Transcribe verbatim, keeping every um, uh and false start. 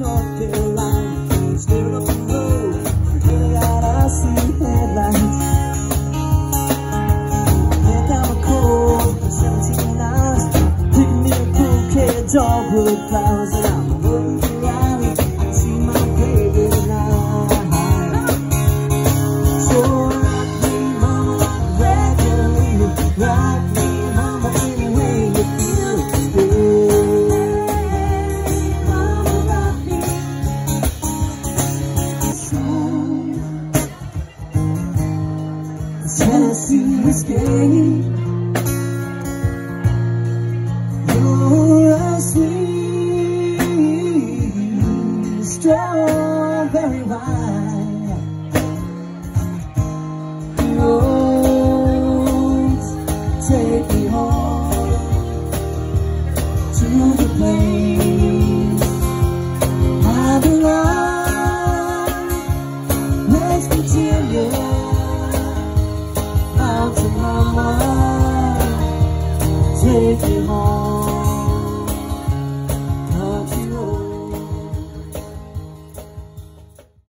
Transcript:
North Carolina, staring up the road, forgetting out I see headlights. Head down the cold for seventeen hours, picking me a bouquet of dogwood flowers, and I'm looking around, I see my baby tonight. So rock me, mama, like that you leave, rock me, mama, any way you feel. Tennessee whiskey, you're a sweet strawberry wine. Roads take me home to the place I belong. Let's continue out to mama, take me home.